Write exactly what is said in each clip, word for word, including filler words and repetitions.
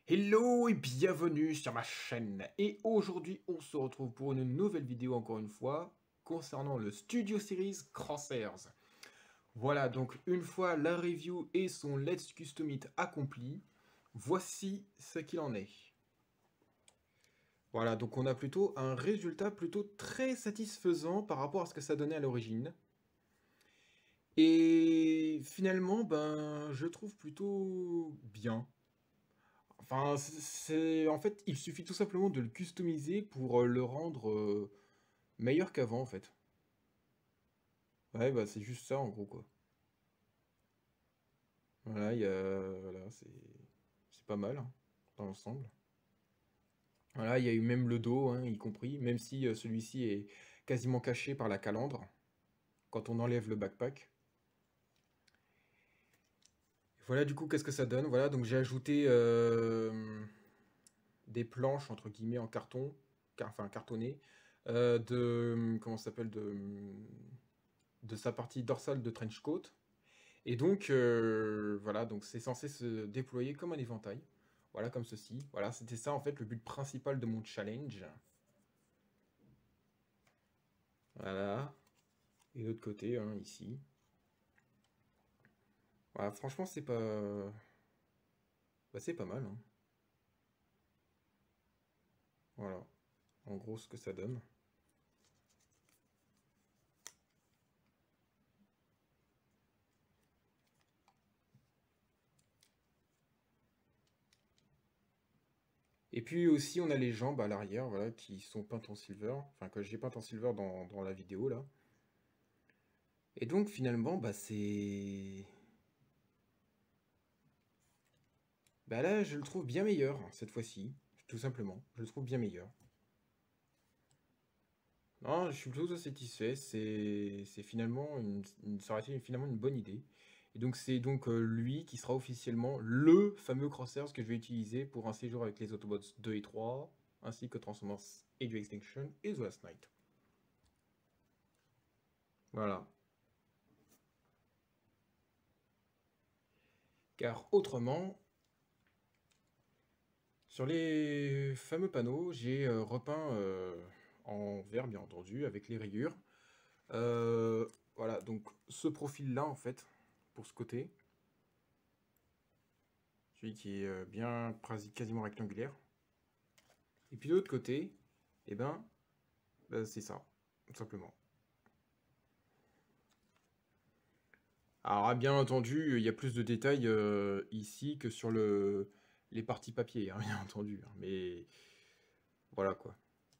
Hello et bienvenue sur ma chaîne. Et aujourd'hui, on se retrouve pour une nouvelle vidéo encore une fois concernant le Studio Series Crosshairs. Voilà, donc une fois la review et son Let's Custom It accompli, voici ce qu'il en est. Voilà, donc on a plutôt un résultat plutôt très satisfaisant par rapport à ce que ça donnait à l'origine. Et finalement, ben, je trouve plutôt bien. Enfin, c'est en fait, il suffit tout simplement de le customiser pour euh, le rendre euh, meilleur qu'avant, en fait. Ouais, bah c'est juste ça, en gros, quoi. Voilà, il y a... Voilà, c'est... C'est pas mal, hein, dans l'ensemble. Voilà, il y a eu même le dos, hein, y compris, même si euh, celui-ci est quasiment caché par la calandre, quand on enlève le backpack. Voilà, du coup, qu'est-ce que ça donne? Voilà, donc j'ai ajouté euh, des planches, entre guillemets, en carton, car, enfin cartonné, euh, de... Comment ça s'appelle? De... de sa partie dorsale de trench coat. Et donc, euh, voilà, donc c'est censé se déployer comme un éventail. Voilà, comme ceci. Voilà, c'était ça en fait le but principal de mon challenge. Voilà. Et l'autre côté, hein, ici. Voilà, franchement, c'est pas... Bah, c'est pas mal, hein. Voilà. En gros, ce que ça donne. Et puis aussi, on a les jambes à l'arrière, voilà, qui sont peintes en silver. Enfin, que j'ai peintes en silver dans, dans la vidéo, là. Et donc, finalement, bah, c'est... Bah là, je le trouve bien meilleur, cette fois-ci. Tout simplement. Je le trouve bien meilleur. Non, je suis plutôt satisfait. C'est c'est finalement une, une- ça aurait été finalement une bonne idée. Et donc c'est donc euh, lui qui sera officiellement le fameux Crosshairs que je vais utiliser pour un séjour avec les Autobots deux et trois, ainsi que Transformers et du Extinction et The Last Night. Voilà. Car autrement, sur les fameux panneaux, j'ai euh, repeint euh, en vert bien entendu avec les rayures. Euh, voilà, donc ce profil-là en fait, pour ce côté. Celui qui est euh, bien quasi- quasiment rectangulaire. Et puis de l'autre côté, eh ben, bah, c'est ça, tout simplement. Alors, ah, bien entendu, il y a plus de détails euh, ici que sur le, les parties papier, hein, bien entendu. Hein, mais voilà quoi.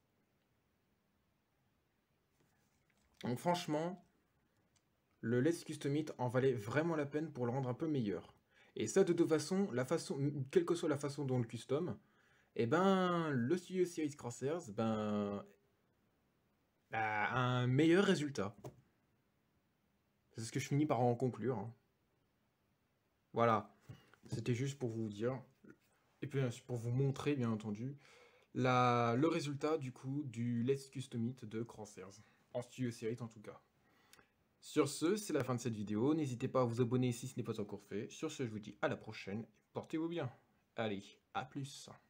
Donc franchement, le Let's Custom It en valait vraiment la peine pour le rendre un peu meilleur. Et ça, de toute façon, la façon, quelle que soit la façon dont on le custom, eh ben, le Studio Series Crosshairs, ben, a un meilleur résultat. C'est ce que je finis par en conclure. Hein. Voilà, c'était juste pour vous dire, et puis pour vous montrer bien entendu, la, le résultat du coup du Let's Custom It de Crosshairs, en Studio Series en tout cas. Sur ce, c'est la fin de cette vidéo, n'hésitez pas à vous abonner si ce n'est pas encore fait. Sur ce, je vous dis à la prochaine, portez-vous bien. Allez, à plus.